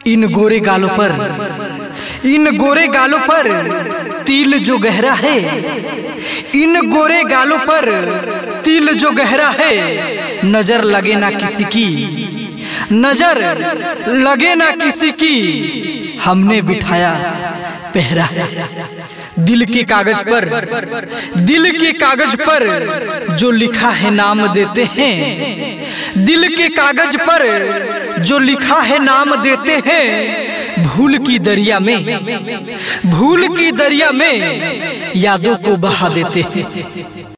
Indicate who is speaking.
Speaker 1: इन गोरे गालों पर, इन गोरे गालों पर तिल जो गहरा है, इन गोरे गालों पर तिल जो गहरा है, नजर लगे ना किसी की, नजर लगे ना किसी की, हमने बिठाया पहरा है। दिल के कागज पर, दिल के कागज पर जो लिखा है नाम देते हैं, दिल के कागज पर जो लिखा है नाम देते हैं। भूल की दरिया में, भूल की दरिया में यादों को बहा देते हैं।